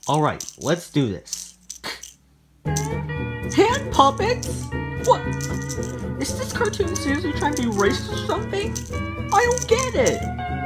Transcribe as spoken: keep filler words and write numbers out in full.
Alright, let's do this. Hand puppets? What? Is this cartoon seriously trying to be racist or something? I don't get it!